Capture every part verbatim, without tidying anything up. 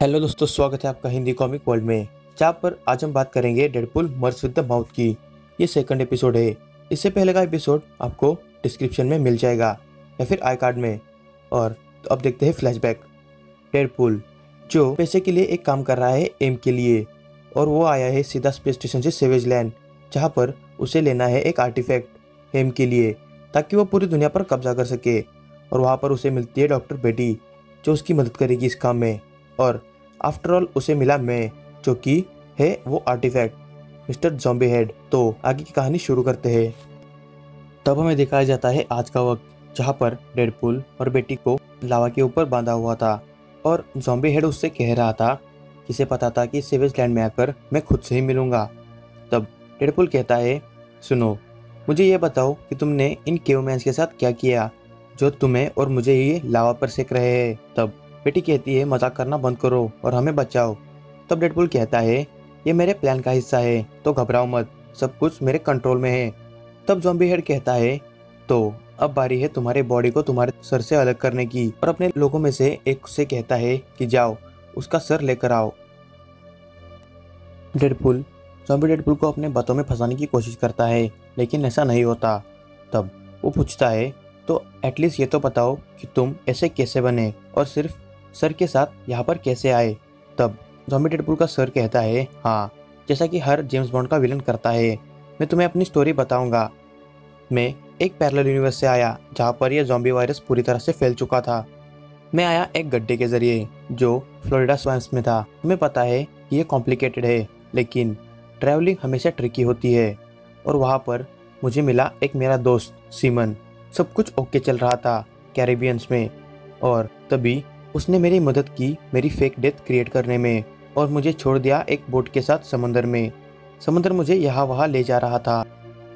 Hello दोस्तों, स्वागत है आपका हिंदी कॉमिक वर्ल्ड में। जहाँ पर आज हम बात करेंगे Deadpool merc with the mouth की। ये सेकंड एपिसोड है। इससे पहले का एपिसोड आपको डिस्क्रिप्शन में मिल जाएगा या फिर आई कार्ड में। और तो अब देखते हैं फ्लैशबैक। डेडपुल जो पैसे के लिए एक काम कर रहा है एम के लिए, और वो आया है सीधा स्पेस स्टेशन से सेवेज लैंड, जहाँ पर उसे लेना है एक आर्टिफैक्ट एम के लिए, ताकि वो पूरी दुनिया पर कब्जा कर सके। और वहाँ पर उसे मिलती है डॉक्टर बेटी, जो उसकी मदद करेगी इस काम में। और आफ्टर ऑल उसे मिला मैं, जो कि है वो आर्टिफैक्ट मिस्टर ज़ॉम्बी हेड। तो आगे की कहानी शुरू करते हैं। तब हमें दिखाया जाता है आज का वक्त, जहाँ पर डेडपुल और बेटी को लावा के ऊपर बांधा हुआ था, और ज़ॉम्बी हेड उससे कह रहा था कि इसे पता था कि सेवेज लैंड में आकर मैं खुद से ही मिलूंगा। तब डेडपुल कहता है, सुनो, मुझे ये बताओ कि तुमने इन केवमैन्स के साथ क्या किया जो तुम्हें और मुझे ये लावा पर सेक रहे हैं। तब बेटी कहती है, मजाक करना बंद करो और हमें बचाओ। तब डेडपुल कहता है, ये मेरे प्लान का हिस्सा है, तो घबराओ मत, सब कुछ मेरे कंट्रोल में है। तब ज़ॉम्बी हेड कहता है, तो अब बारी है तुम्हारे बॉडी को तुम्हारे सर से अलग करने की। और अपने लोगों में से एक से कहता है कि जाओ उसका सर लेकर आओ। डेडपुल ज़ॉम्बी डेडपुल को अपने बातों में फंसाने की कोशिश करता है, लेकिन ऐसा नहीं होता। तब वो पूछता है, तो एटलीस्ट ये तो बताओ कि तुम ऐसे कैसे बने और सिर्फ सर के साथ यहाँ पर कैसे आए। तब ज़ॉम्बी डेडपुल का सर कहता है, हाँ, जैसा कि हर जेम्स बॉन्ड का विलन करता है, मैं तुम्हें अपनी स्टोरी बताऊंगा। मैं एक पैरेलल यूनिवर्स से आया जहाँ पर यह ज़ॉम्बी वायरस पूरी तरह से फैल चुका था। मैं आया एक गड्ढे के जरिए जो फ्लोरिडा स्वैम्प्स में था। तुम्हें पता है कि ये कॉम्प्लिकेटेड है, लेकिन ट्रैवलिंग हमेशा ट्रिकी होती है। और वहाँ पर मुझे मिला एक मेरा दोस्त सीमन। सब कुछ ओके चल रहा था कैरिबियंस में, और तभी उसने मेरी मदद की मेरी फेक डेथ क्रिएट करने में, और मुझे छोड़ दिया एक बोट के साथ समंदर में। समंदर मुझे यहाँ वहाँ ले जा रहा था।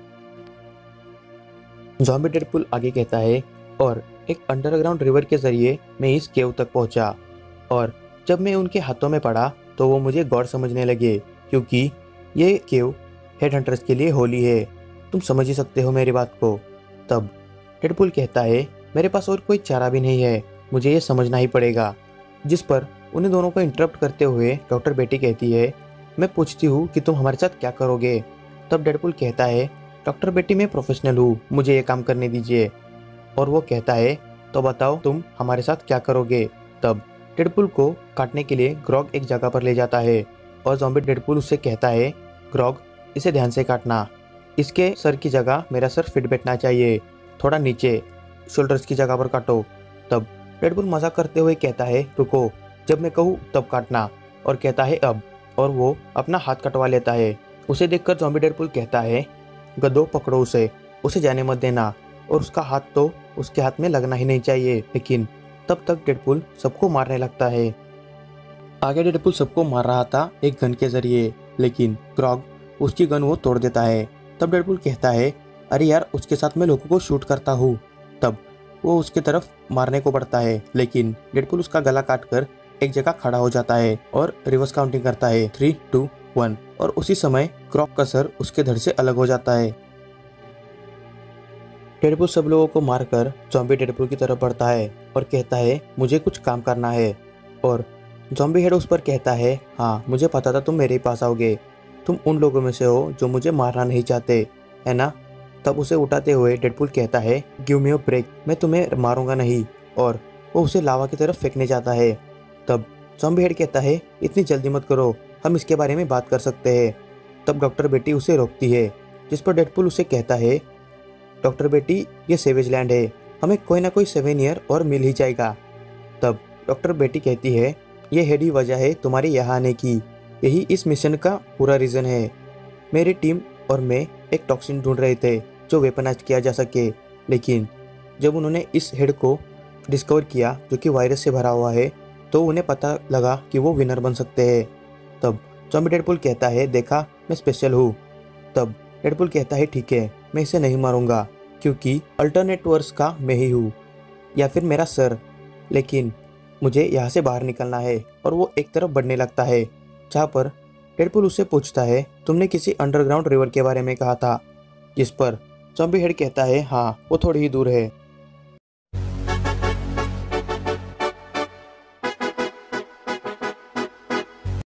ज़ॉम्बी डेडपुल आगे कहता है, और एक अंडरग्राउंड रिवर के जरिए मैं इस केव तक पहुंचा, और जब मैं उनके हाथों में पड़ा तो वो मुझे गॉड समझने लगे, क्योंकि ये केव हेड हंटर्स के लिए होली है। तुम समझ ही सकते हो मेरी बात को। तब डेडपुल कहता है, मेरे पास और कोई चारा भी नहीं है, मुझे ये समझना ही पड़ेगा। जिस पर उन्हें दोनों को इंटरप्ट करते हुए डॉक्टर बेटी कहती है, मैं पूछती हूँ कि तुम हमारे साथ क्या करोगे। तब डेडपुल कहता है, डॉक्टर बेटी मैं प्रोफेशनल हूँ, मुझे ये काम करने दीजिए। और वो कहता है, तो बताओ तुम हमारे साथ क्या करोगे। तब डेडपुल को काटने के लिए ग्रॉग एक जगह पर ले जाता है, और ज़ॉम्बी डेडपुल उससे कहता है, ग्रॉग इसे ध्यान से काटना, इसके सर की जगह मेरा सर फिट बैठना चाहिए, थोड़ा नीचे शोल्डर्स की जगह पर काटो। तब डेडपुल मजाक करते हुए कहता है, रुको, जब मैं कहूँ तब काटना, और कहता है अब, और वो अपना हाथ कटवा लेता है। उसे देखकर ज़ॉम्बी डेडपुल कहता है, गधो पकड़ो उसे उसे जाने मत देना, और उसका हाथ तो उसके हाथ में लगना ही नहीं चाहिए। लेकिन तब तक डेडपुल सबको मारने लगता है। आगे डेडपुल सबको मार रहा था एक गन के जरिए, लेकिन ग्रॉग उसकी गन वो तोड़ देता है। तब डेडपुल कहता है, अरे यार, उसके साथ मैं लोगों को शूट करता हूँ। तब वो उसके तरफ मारने को बढ़ता है, लेकिन डेडपुल उसका गला काटकर एक जगह खड़ा हो जाता है और रिवर्स काउंटिंग करता है, थ्री टू वन, और उसी समय ग्रॉग का सर उसके धड़ से अलग हो जाता है। डेडपुल सब लोगों को मारकर ज़ॉम्बी डेडपुल की तरफ बढ़ता है और कहता है, मुझे कुछ काम करना है। और ज़ॉम्बी हेड उस पर कहता है, हाँ, मुझे पता था तुम मेरे पास आओगे, तुम उन लोगों में से हो जो मुझे मारना नहीं चाहते, है ना। तब उसे उठाते हुए डेडपुल कहता है, गिव मी अ ब्रेक, मैं तुम्हें मारूंगा नहीं। और वो उसे लावा की तरफ फेंकने जाता है। तब ज़ॉम्बी हेड कहता है, इतनी जल्दी मत करो, हम इसके बारे में बात कर सकते हैं। तब डॉक्टर बेटी उसे रोकती है, जिस पर डेडपुल उसे कहता है, डॉक्टर बेटी, ये सेवेज लैंड है, हमें कोई ना कोई सेवेनियर और मिल ही जाएगा। तब डॉक्टर बेटी कहती है, ये हेड ही वजह है तुम्हारे यहाँ आने की, यही इस मिशन का पूरा रीज़न है। मेरी टीम और मैं एक टॉक्सिन ढूंढ रहे थे जो वेपनाइज किया जा सके, लेकिन जब उन्होंने इस हेड को डिस्कवर किया जो कि वायरस से भरा हुआ है, तो उन्हें पता लगा कि वो विनर बन सकते हैं। तब ज़ॉम्बी डेडपुल कहता है, देखा, मैं स्पेशल हूँ। तब डेडपुल कहता है, ठीक है, मैं इसे नहीं मारूंगा, क्योंकि अल्टरनेट वर्स का मैं ही हूँ, या फिर मेरा सर, लेकिन मुझे यहाँ से बाहर निकलना है। और वो एक तरफ बढ़ने लगता है, जहाँ पर डेडपुल उससे पूछता है, तुमने किसी अंडरग्राउंड रिवर के बारे में कहा था, जिस पर ज़ॉम्बी हेड कहता है, हाँ, वो थोड़ी ही दूर है।